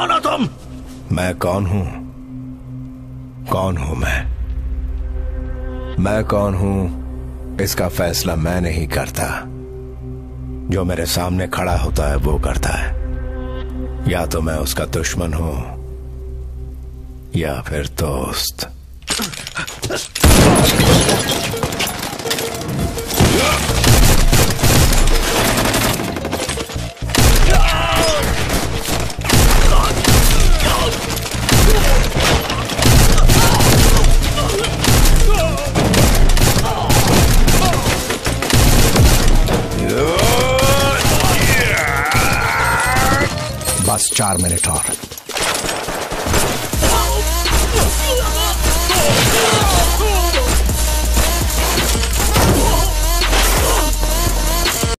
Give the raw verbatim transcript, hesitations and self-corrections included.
कौन हो तुम? मैं कौन हूं? कौन हूं मैं? मैं कौन हूं इसका फैसला मैं नहीं करता। जो मेरे सामने खड़ा होता है वो करता है। या तो मैं उसका दुश्मन हूं या फिर दोस्त। बस चार मिनट और।